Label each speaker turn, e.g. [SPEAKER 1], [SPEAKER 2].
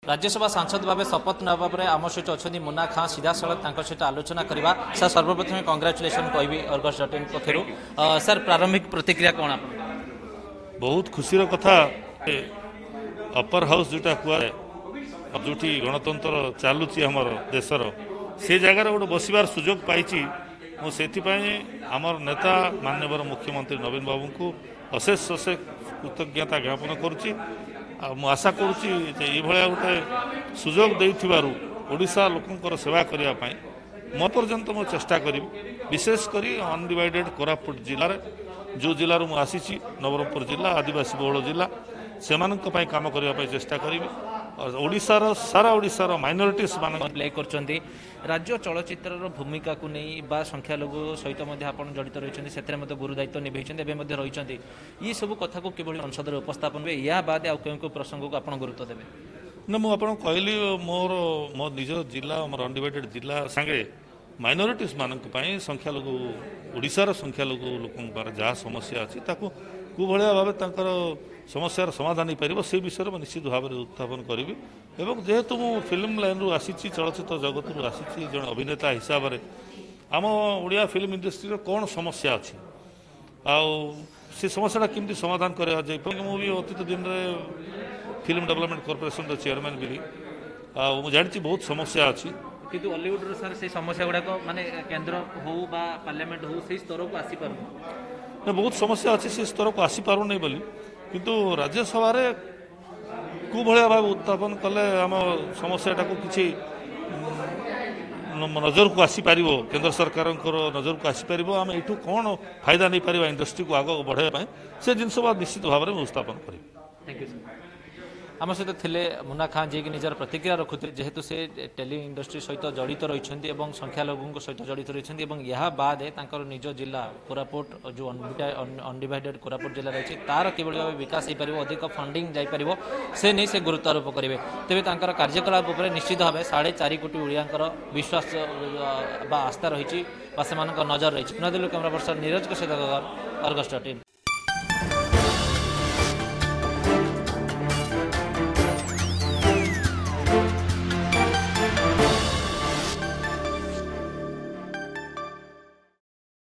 [SPEAKER 1] राज्यसभा सांसद भाव शपथ नेबा पर आम सहित अच्छा मुन्ना खां सीधा सड़क सहित आलोचना करवा सर सर्वप्रथम कंग्राचुलेसन कहि अर्गस.in पक्षर सर प्रारंभिक प्रतिक्रिया कौन आप
[SPEAKER 2] बहुत खुशी कथा अपर हाउस जोटा कहुए जो गणतंत्र चलुची आमर देशर से जगार गोटे बसबार सुजोग पाई मुझे आमर नेता माननीय मुख्यमंत्री नवीन बाबू को अशेष अशेष कृतज्ञता ज्ञापन करुच्ची आशा करुच्ची गोटे सुजोग देशा लोकंर सेवा करने मो पर्यंत मो चेष्टा करी विशेषकर अनडिवाइडेड कोरापुट जिले में जो जिलूर मुझे नवरंगपुर जिला आदिवासी बहुल जिला से काम करने चेष्टा करी ओडिशार सारा ओडिशार माइनॉरिटीज मान
[SPEAKER 1] प्ले कर राज्य चलचित्र भूमिका को नहीं बा संख्यालघु सहित जड़ित रही से गुरु दायित्व निभे रही ये सब कथा को किभली संसद में उपस्थापन हुए या बाद आउ क्यों प्रसंग को आप गुरुत्व देवे
[SPEAKER 2] ना मुझे कहली मोर मो निज जिला मोर अनडिवाइडेड जिला सांगे माइनॉरिटीज मान संख्यालघु ओडिशार संख्यालघु लोक जहाँ समस्या अच्छी भाया भाव समस्यार समाधान हो पार से विषय में निश्चित भाव में उत्थापन करी एवं जेहेतु मु फिल्म लाइन रू आसी चलचित्र जगत रू आसी जन अभिनेता हिसाब से आम ओडिया फिल्म इंडस्ट्री कौन समस्या अच्छी से समस्या केमती समाधान कर मुझे अतीत दिन में फिल्म डेवलपमेंट कॉर्पोरेशन चेयरमैन भी जानी बहुत समस्या अच्छी
[SPEAKER 1] किंतु हॉलीवुड सर से समस्या गुड़ाक माने केंद्र हो बा पार्लियामेंट हो से स्तर को आसी पार
[SPEAKER 2] बहुत समस्या अच्छी से स्तर को आसी पार नहीं बोली किंतु राज्यसभा को भाया भाव उत्थापन कले आम समस्याटा को किसी नजर को आसीपर केंद्र सरकार नजर को आसीपर आम यू कौन फायदा नहीं पार इंडस्ट्री को आग बढ़ाई से जिनस निश्चित भाव में उपस्थापन करें।
[SPEAKER 1] थैंक यू सर आम सहित थे मुन्ना खां जी की निजर प्रतिक्रिया रखुते जेहेतु से टेली इंडस्ट्री सहित जड़ित रही संख्यालघु सहित जड़ित रही यह बाद निज जिला कोरापुट जो अनडिवाइडेड कोरापुट जिला रही तार किभली भाव विकास हो पार अधिक फंडिंग जापर से नहीं से गुरुत्वारोप करेंगे तेज कार्यकलाप निश्चित भाव 4.5 कोटी ओडियांकर विश्वास आस्था रही से नजर रही नदी कैमरा पर्सन नीरज सहित अर्गस.in।